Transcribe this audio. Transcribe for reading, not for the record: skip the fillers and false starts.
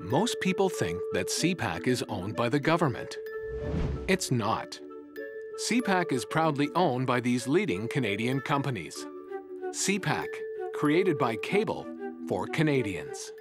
Most people think that Cpac is owned by the government. It's not. Cpac is proudly owned by these leading Canadian companies. Cpac, created by cable for Canadians.